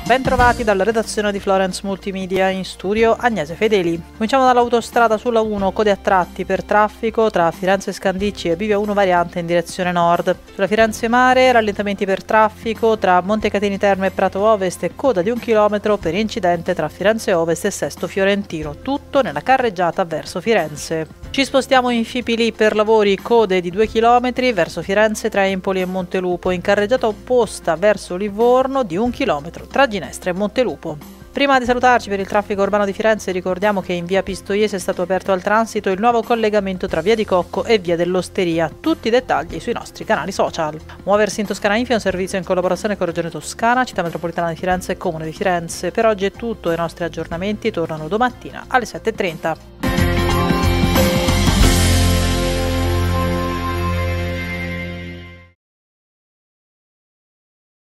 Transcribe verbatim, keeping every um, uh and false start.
Bentrovati dalla redazione di Florence Multimedia, in studio Agnese Fedeli. Cominciamo dall'autostrada sulla uno, code a tratti per traffico tra Firenze Scandicci e Bivia uno variante in direzione nord. Sulla Firenze Mare rallentamenti per traffico tra Montecatini Terme e Prato Ovest e coda di un chilometro per incidente tra Firenze Ovest e Sesto Fiorentino, tutto nella carreggiata verso Firenze. Ci spostiamo in Fipili per lavori, code di due chilometri verso Firenze tra Empoli e Montelupo, in carreggiata opposta verso Livorno di un chilometro tra Ginestra e Montelupo. Prima di salutarci per il traffico urbano di Firenze ricordiamo che in via Pistoiese è stato aperto al transito il nuovo collegamento tra via di Cocco e via dell'Osteria. Tutti i dettagli sui nostri canali social. Muoversi in Toscana Info è un servizio in collaborazione con Regione Toscana, Città Metropolitana di Firenze e Comune di Firenze. Per oggi è tutto, i nostri aggiornamenti tornano domattina alle sette e trenta.